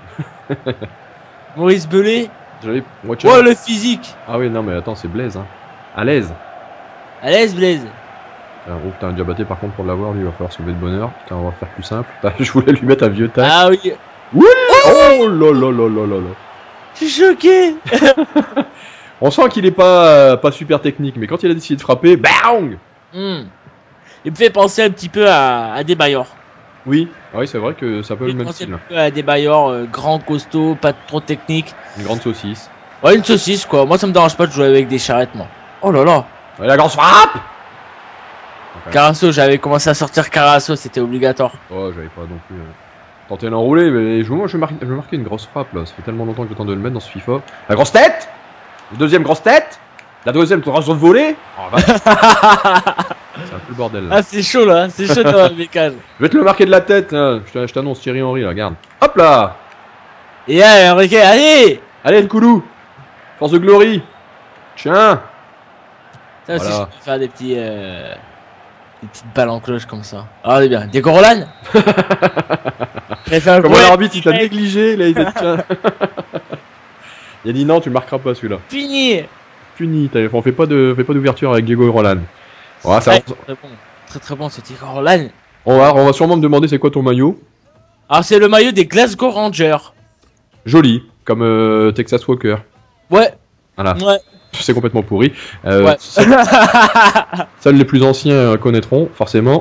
Maurice Belay. J'avais. Watch Oh out. le physique. Ah oui, non mais attends, c'est Blaise. Hein. À l'aise. À l'aise Blaise. Ah, oh putain, un diabaté par contre pour l'avoir, lui il va falloir sauver de bonheur. Putain, on va faire plus simple. Putain, je voulais lui mettre un vieux tac. Ah oui. Oh là là là là là là. Je suis choqué. On sent qu'il est pas, euh, pas super technique, mais quand il a décidé de frapper, bang. Hmm. Il me fait penser un petit peu à, à des bailleurs. Oui. Ah oui, c'est vrai que ça peut Il le me fait même penser style. un peu à des bailleurs euh, grands, costauds, pas trop techniques. Une grande saucisse. Ouais, une saucisse quoi. Moi ça me dérange pas de jouer avec des charrettes moi. Oh là là. Et la grosse frappe. Ouais. Carasso, j'avais commencé à sortir Carasso, c'était obligatoire. Oh, j'avais pas non plus. Euh... Tenter l'enrouler, mais je, moi je vais, marquer, je vais marquer une grosse frappe là. Ça fait tellement longtemps que j'attends de le mettre dans ce FIFA. La grosse tête. La deuxième grosse tête. La deuxième transition de volée. Oh, va. C'est un peu le bordel là. Ah c'est chaud là, c'est chaud dans la bécane. Je vais te le marquer de la tête, hein. je te- je t'annonce Thierry Henry, là, regarde. Hop là. Et allez Enrique, allez. Allez, le coulou. Force de glory. Tiens. Ça aussi Voilà. je peux faire des petits... Euh... Des petites balles en cloche comme ça. Ah on est bien. Des Corolan. J'ai fait un Comment gros l'arbitre il t'a mec. négligé, là, il t'a tiens. Il a dit non, tu marqueras pas celui-là. Fini. Puni, t'as- on fait pas de, fait pas d'ouverture avec Diego Roland. Ouais, ça, Ouais, très bon. Très très bon ce petit Corolan. on, va, on va sûrement me demander c'est quoi ton maillot. Alors c'est le maillot des Glasgow Rangers. Joli, comme euh, Texas Walker. Ouais. Voilà, Ouais. c'est complètement pourri. Euh, Ouais. Seuls seuls les plus anciens euh, connaîtront, forcément.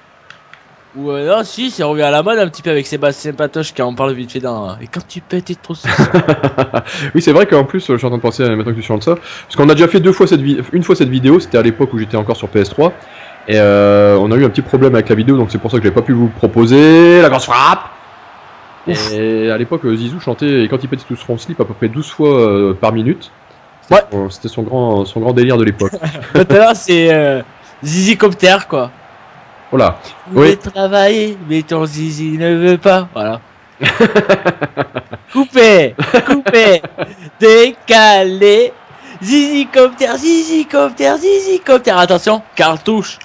Ou euh, non, si, c'est revenu à la mode un petit peu avec Sébastien Patoche qui en parle vite fait dans. Et quand tu pètes, t'es trop. Oui, c'est vrai qu'en plus, euh, je suis en train de penser euh, maintenant que tu chantes ça, parce qu'on a déjà fait deux fois cette vi- une fois cette vidéo, c'était à l'époque où j'étais encore sur P S trois, et euh, on a eu un petit problème avec la vidéo, donc c'est pour ça que j'ai pas pu vous proposer la grosse frappe. Et à l'époque, euh, Zizou chantait, et quand il pétait tout son slip, à peu près douze fois euh, par minute. C'était Ouais. son- C'était son grand, son grand délire de l'époque. Maintenant, c'est euh, Zizi Copter quoi. Voilà. Vous Oui. voulez travailler, mais ton Zizi ne veut pas. Voilà. Coupé, coupé, décalé. Zizi Copter, Zizi Copter, Zizi Copter. Attention, cartouche.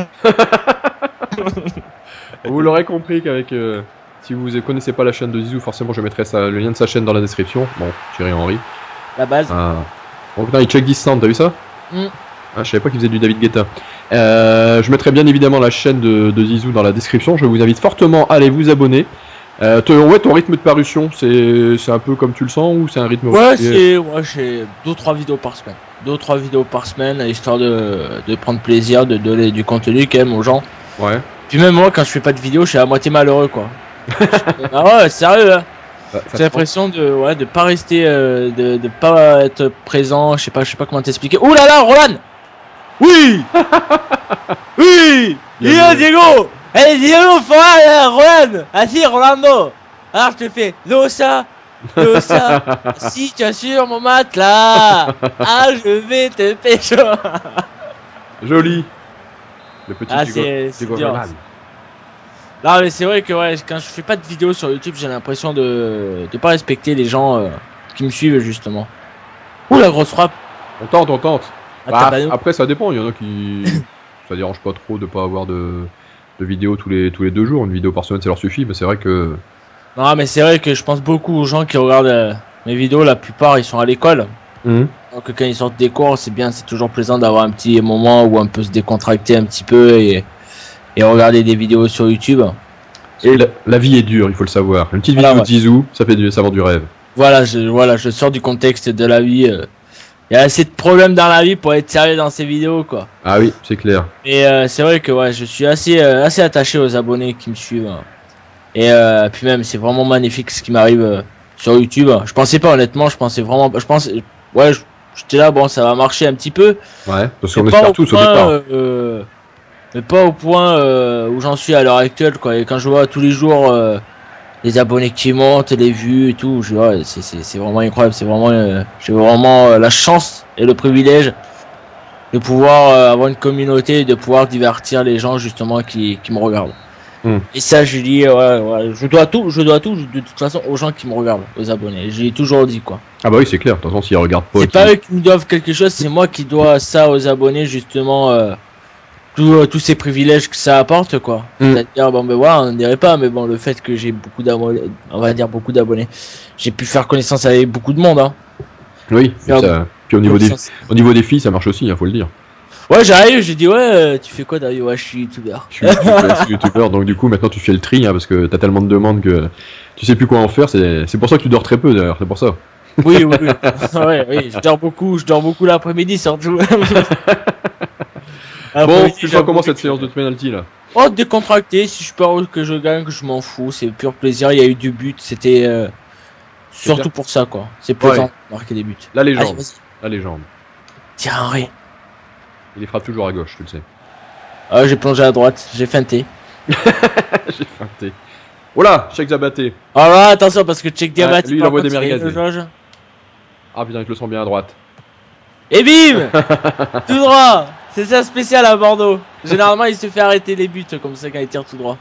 Vous l'aurez compris qu'avec, euh, si vous connaissez pas la chaîne de Zizou, forcément je mettrai sa- le lien de sa chaîne dans la description. Bon, Thierry Henry. La base. Ah. Oh putain, il check distance, t'as vu ça? Mm. Ah, je savais pas qu'il faisait du David Guetta. Euh, je mettrai bien évidemment la chaîne de, de Zizou dans la description. Je vous invite fortement à aller vous abonner. Euh, ton, ouais, ton rythme de parution, c'est c'est un peu comme tu le sens ou c'est un rythme Ouais, régulier? c'est ouais, j'ai deux trois vidéos par semaine. Deux trois vidéos par semaine, histoire de, de prendre plaisir, de donner du contenu quand même aux gens. Ouais. Puis même moi, quand je fais pas de vidéo, je suis à moitié malheureux quoi. Ah ouais, sérieux, hein. Ça- ça J'ai se l'impression de ouais, de pas rester, euh, de, de pas être présent. Je sais pas, je sais pas comment t'expliquer. Ouh là là, Roland. Oui. Oui. Bien Diego, joué. Diego. Allez, Diego, fera Roland. Assis, Rolando. Alors je te fais Losa. Losa. Si tu assures mon matelas. Ah, je vais te pécho. Joli. Le petit Ah, Diego- c'est c'est Diego dur. Roland. Non mais c'est vrai que ouais, quand je fais pas de vidéos sur YouTube, j'ai l'impression de de pas respecter les gens euh, qui me suivent justement. Ouh la grosse frappe. On tente, on tente. Ah, Bah, t'as pas nous. après, ça dépend. Il y en a qui. Ça dérange pas trop de pas avoir de, de vidéos tous les, tous les deux jours. Une vidéo par semaine, ça leur suffit, mais c'est vrai que... Non, mais c'est vrai que je pense beaucoup aux gens qui regardent euh, mes vidéos. La plupart, ils sont à l'école. Mmh. Donc quand ils sortent des cours, c'est bien, c'est toujours plaisant d'avoir un petit moment où on peut se décontracter un petit peu et, et regarder des vidéos sur YouTube. Et la, la vie est dure, il faut le savoir. Une petite Voilà, vidéo ouais. de Zizou, ça fait du, ça vend du rêve. Voilà, je, voilà, je sors du contexte de la vie. euh. Il y a assez de problèmes dans la vie pour être sérieux dans ces vidéos, quoi. Ah oui, c'est clair. Et euh, c'est vrai que ouais, je suis assez, euh, assez attaché aux abonnés qui me suivent. hein. Et euh, puis même, c'est vraiment magnifique ce qui m'arrive euh, sur YouTube. Je pensais pas, honnêtement, je pensais vraiment, je pensais, ouais, je- j'étais là, bon, ça va marcher un petit peu. Ouais, parce Mais qu'on pas espère au tous au point, départ. euh, mais pas au point euh, où j'en suis à l'heure actuelle, quoi. Et quand je vois tous les jours euh, les abonnés qui montent, les vues et tout, je ouais, c'est c'est c'est vraiment incroyable. C'est vraiment, euh, j'ai vraiment euh, la chance et le privilège de pouvoir euh, avoir une communauté et de pouvoir divertir les gens justement qui qui me regardent. Hmm. Et ça, je dis, ouais, ouais, je dois tout, je dois tout, de toute façon, aux gens qui me regardent, aux abonnés. J'ai toujours dit, quoi. Ah bah oui, c'est clair. De toute façon, s'ils regardent pas... C'est qui- pas eux qui me doivent quelque chose, c'est moi qui dois ça aux abonnés, justement, euh, tous euh, tous ces privilèges que ça apporte, quoi. Mm. C'est-à-dire, bon, ben voilà, on ne dirait pas, mais bon, le fait que j'ai beaucoup d'abonnés, on va dire beaucoup d'abonnés, j'ai pu faire connaissance avec beaucoup de monde, hein. Oui, Faire ça... puis au niveau, des... Connaissance. au niveau des filles, ça marche aussi, il faut le dire. Ouais, j'arrive, j'ai dit, ouais, euh, tu fais quoi, Dario? Ouais, je suis youtubeur. Je suis youtubeur, je suis youtubeur, donc du coup, maintenant, tu fais le tri, hein, parce que t'as tellement de demandes que tu sais plus quoi en faire. C'est c'est pour ça que tu dors très peu, d'ailleurs, c'est pour ça. Oui, oui, oui. ouais, oui, je dors beaucoup, je dors beaucoup l'après-midi, surtout. Bon, Après-midi, tu fais j'avoue comment que- cette séance de penalty, là? Oh, décontracté, si je peux que je gagne, que je m'en fous, c'est pur plaisir, il y a eu du but, c'était euh, surtout bien. pour ça, quoi. C'est plaisant Ouais. de marquer des buts. La Allez, légende, vas-y. la légende. Tiens, Henri. Il les frappe toujours à gauche, tu le sais. Ah, j'ai plongé à droite, j'ai feinté. J'ai feinté. Oh là, Cheikh Zabaté. Oh là, attention, parce que Cheikh Diabat, lui, il par envoie contre, des merguez, c'est une lui. jauge. Ah putain, je le sens bien à droite. Et bim tout droit. C'est ça spécial à Bordeaux. Généralement, il se fait arrêter les buts comme ça quand il tire tout droit.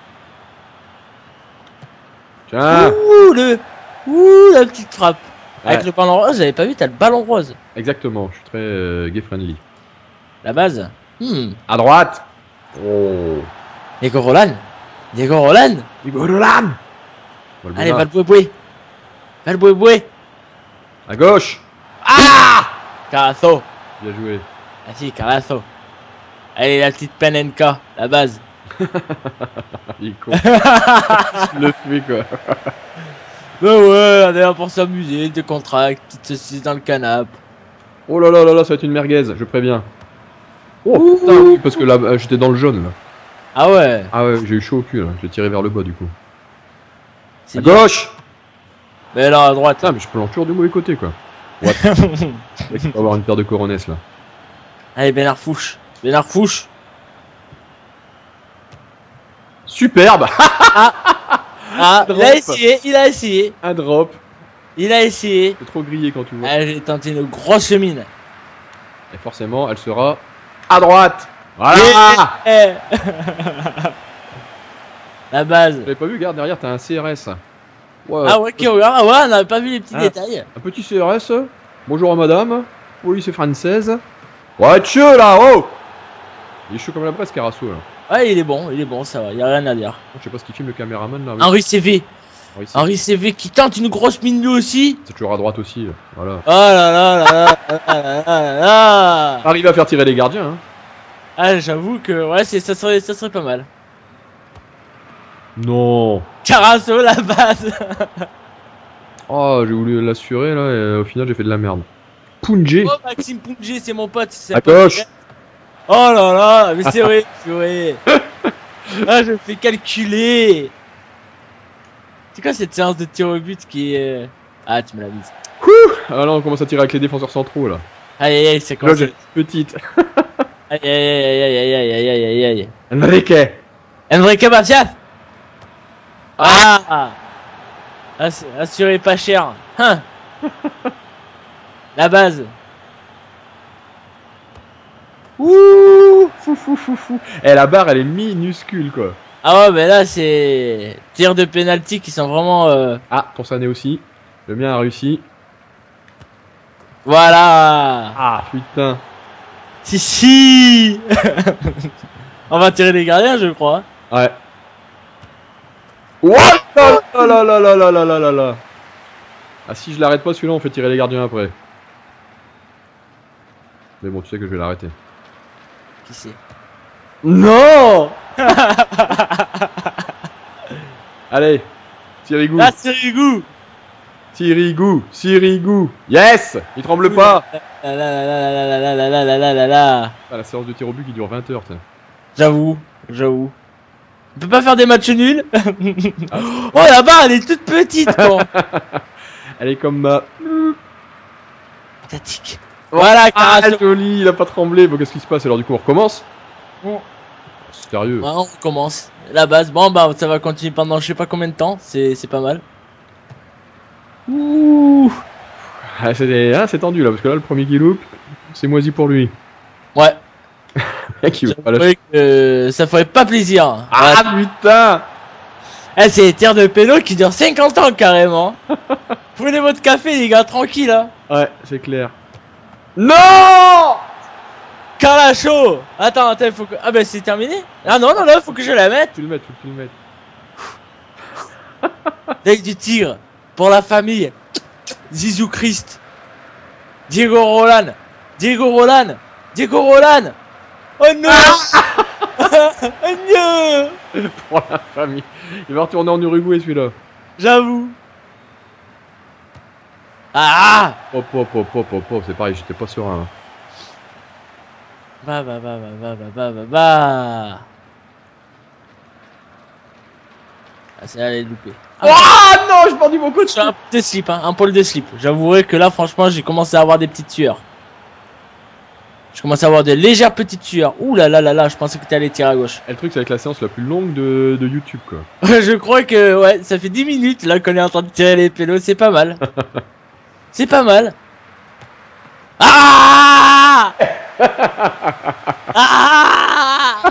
Tiens. Ouh, le... Ouh, la petite frappe. Avec Ouais. le ballon rose, j'avais pas vu, t'as le ballon rose. Exactement, je suis très euh, gay friendly. La base. Hmm. À droite. Oh. Diego Roland. Diego Roland. Diego Roland. Allez, va le boué-boué. Va le boué-boué. À gauche. Ah Carasso. Bien joué. Ah si, Carasso. Allez, la petite Penenka, la base. Il est con. Il le fait quoi. Bah ouais, on est là pour s'amuser, décontracte, petite saucisse dans le canapé. Oh là là là là, ça va être une merguez, je préviens. Oh putain, oui, parce que là, euh, j'étais dans le jaune là. Ah ouais, Ah ouais, j'ai eu chaud au cul là, je l'ai tiré vers le bas du coup. c'est À bien. gauche. Mais là, à droite. Putain, mais je plante toujours du mauvais côté quoi. Ouais, il faut avoir une paire de coronets là. Allez, Bénard Fouche. Bénard Fouche. Superbe. Ah, il a Drop. essayé, il a essayé. Un drop. Il a essayé. C'est trop grillé quand tu vois. Ah, j'ai tenté une grosse mine. Et forcément, elle sera à droite. Voilà. Eh. La base. J'avais pas vu, regarde derrière, t'as un C R S. Ouais, Ah ouais, qui regarde. Ah ouais, on n'avait pas vu les petits Ah. détails. Un petit C R S. Bonjour à madame. Oui, c'est française. Ouais, tchou là, oh. Il est chaud comme la presse, Carasso là. Ouais, il est bon, il est bon, ça va, y a rien à dire. Je sais pas ce qu'il filme le caméraman là. mais- Henri C V. Oui, c'est- Henri C V qui tente une grosse mine lui aussi. C'est toujours à droite aussi. là. Voilà. Oh là là là là là là là là. Arrive à faire tirer les gardiens. Hein. Ah, j'avoue que ouais, c'est ça serait ça serait pas mal. Non. Carasso la base. Oh, j'ai voulu l'assurer là et au final j'ai fait de la merde. Punjé. Oh, Maxime Pungé, c'est mon pote. c'est À un pote. gauche. Oh là là, mais c'est vrai, c'est vrai. Ah, je me fais calculer. C'est quoi cette séance de tir au but qui est... Ah, tu me l'as mise. Ah là on commence à tirer avec les défenseurs centraux là. Aïe aïe aïe, c'est Là quoi j'ai une petite. Aïe aïe aïe aïe aïe aïe aïe aïe aïe aïe. Enrique. Enrique Macias. Ah, Ass- assuré pas cher. Hein. La base. Ouh. Fou fou fou fou. Et la barre elle est minuscule quoi. Ah ouais, mais là c'est tirs de penalty qui sont vraiment... euh, Ah, ton sané aussi. Le mien a réussi. Voilà. Ah putain. Si si. On va tirer les gardiens, je crois. Ouais. What là là là là là là là là là. Ah, si je l'arrête pas celui-là, on fait tirer les gardiens après. Mais bon, tu sais que je vais l'arrêter. Qui c'est? Non. Allez, Sirigu. Ah, Sirigu. Sirigu, Sirigu. Yes. Il tremble pas. La la la la la la la la la la la la. Ah, la séance de tir au but qui dure vingt heures, tiens. J'avoue, j'avoue. On peut pas faire des matchs nuls. Oh, la barre, elle est toute petite, quoi. Elle est comme ma... Pathétique. Voilà, Ah, Carasso. joli, il a pas tremblé. Bon, qu'est-ce qui se passe alors du coup, on recommence? Bon. Sérieux. Ouais, on recommence. La base, bon bah ça va continuer pendant je sais pas combien de temps, c'est pas mal. Ouh. Ah, c'est ah, c'est tendu là, parce que là, le premier qui loupe, c'est moisi pour lui. Ouais. Mec, il veut pas J'avouerais lâcher. que ça ferait pas plaisir. Ah Ouais. putain. Eh, c'est des tirs de pélo qui durent cinquante ans carrément. Prenez votre café les gars, tranquille hein. Ouais, c'est clair. Non. Calacho. Attends, attends, faut que... Ah bah c'est terminé. Ah non, non, non, faut que je la mette. Tu le mets, faut que tu le mettes. Avec du tigre. Pour la famille. Zizou Christ. Diego Roland. Diego Roland. Diego Roland. Oh non. Oh non. Pour la famille. Il va retourner en Uruguay celui-là. J'avoue. Ah. Hop, hop, hop, hop, hop, hop, c'est pareil, j'étais pas serein. Hein. Bah bah bah bah bah bah bah bah bah. Ah c'est là elle est loupée. Ah oh, non, je perdu mon coup de Je suis un peu de slip, hein, un pôle de slip. J'avouerai que là franchement j'ai commencé à avoir des petites sueurs. Je commence à avoir de légères petites sueurs. Ouh là là là là, je pensais que t'allais tirer à gauche. Et le truc, c'est avec la séance la plus longue de, de YouTube, quoi. Je crois que ouais, ça fait dix minutes là qu'on est en train de tirer les pélos, c'est pas mal. C'est pas mal. Ah. Ah.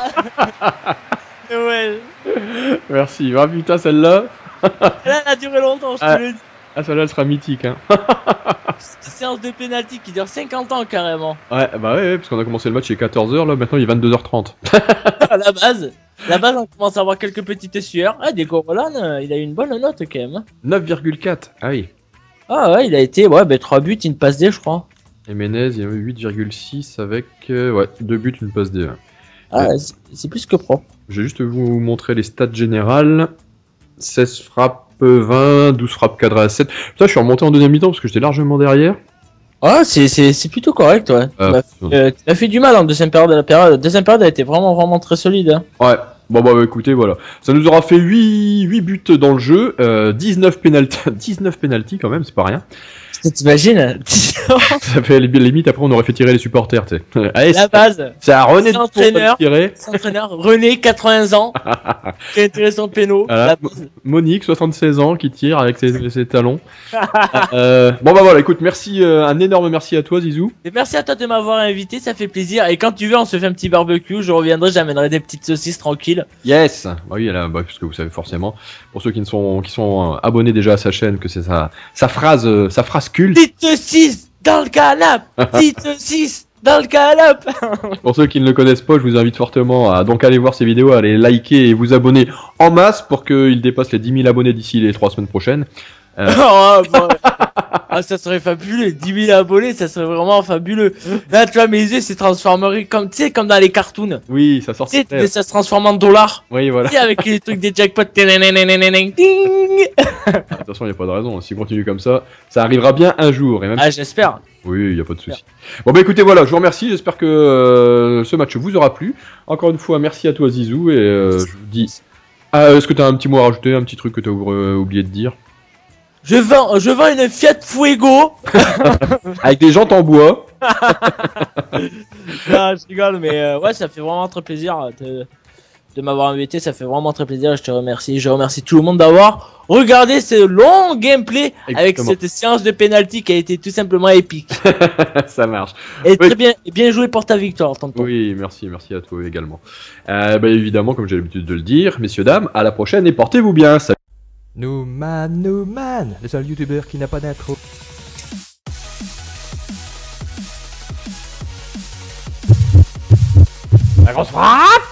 Ouais. Merci. Ah putain, celle-là. Là, elle a duré longtemps, je te Ah. le dis. Ah, celle-là, elle sera mythique, hein. Cette séance de pénalty qui dure cinquante ans carrément. Ouais, bah ouais, ouais parce qu'on a commencé le match il est quatorze heures, là, maintenant il est vingt-deux heures trente. À la base, la base on commence à avoir quelques petites sueurs. Ah, Diego Roland, euh, il a eu une bonne note quand même. neuf virgule quatre. Ah oui. Ah ouais, il a été, ouais, bah trois buts, une passe D, je crois. Et Menez, il y avait huit virgule six avec, euh, ouais, deux buts, une passe D. Ouais. Ah, c'est- c'est plus que propre. Je vais juste vous montrer les stats générales. seize frappes, vingt, douze frappes cadrées à sept. Putain, je suis remonté en deuxième mi-temps parce que j'étais largement derrière. Ah, c'est c'est- c'est plutôt correct, ouais. Ah, Bah, euh, tu as fait du mal en deuxième période. La période, la deuxième période a été vraiment, vraiment très solide. Hein. Ouais. Bon bah, bah écoutez, voilà. Ça nous aura fait huit, huit buts dans le jeu, euh, dix-neuf pénalty, dix-neuf pénalty quand même, c'est pas rien. T'imagines? Ça fait limite, après on aurait fait tirer les supporters, tu sais. Allez, La base, c'est à René c'est de l'entraîneur. tirer. son entraîneur, René, quatre-vingts ans, qui a tiré son péno. Voilà. La base. Monique, soixante-seize ans, qui tire avec ses, ses talons. euh, bon bah voilà, écoute, merci, euh, un énorme merci à toi, Zizou. Et merci à toi de m'avoir invité, ça fait plaisir. Et quand tu veux, on se fait un petit barbecue. Je reviendrai, j'amènerai des petites saucisses tranquilles. Yes. Bah oui, elle a, bah, parce que vous savez forcément, pour ceux qui ne sont, qui sont euh, abonnés déjà à sa chaîne, que c'est sa, sa phrase, euh, sa phrase culte. Petite saucisse dans le canapé. Petite saucisse dans le canapé. Pour ceux qui ne le connaissent pas, je vous invite fortement à donc aller voir ses vidéos, à les liker et vous abonner en masse pour qu'il dépasse les dix mille abonnés d'ici les trois semaines prochaines. Euh... Oh, bon. Ah, ça serait fabuleux. dix mille abonnés, ça serait vraiment fabuleux. Là, tu vois, mes yeux se transformeraient comme, tu sais, comme dans les cartoons. Oui, ça sort. Tu sais, ça se transforme en dollars. Oui, voilà. Tu sais, avec les trucs des jackpots. Ding. De toute façon, il n'y a pas de raison. S'il continue comme ça, ça arrivera bien un jour. Et même... Ah, j'espère. Oui, il n'y a pas de souci. Bon, bah écoutez, voilà, je vous remercie. J'espère que euh, ce match vous aura plu. Encore une fois, merci à toi, Zizou. Et euh, je vous dis. Ah, est-ce que tu as un petit mot à rajouter, un petit truc que tu as oublié de dire? Je vends, je vends une Fiat Fuego. Avec des jantes en bois. Non, je rigole, mais euh, ouais, ça fait vraiment très plaisir de, de m'avoir invité. Ça fait vraiment très plaisir. Je te remercie. Je remercie tout le monde d'avoir regardé ce long gameplay. Exactement. Avec cette séance de penalty qui a été tout simplement épique. Ça marche. Et Oui. très bien, bien joué pour ta victoire, tonton. Oui, merci, merci à toi également. Euh, bah, évidemment, comme j'ai l'habitude de le dire, messieurs, dames, à la prochaine et portez-vous bien. Salut. Newman, Newman, le seul youtubeur qui n'a pas d'intro. La grosse frappe.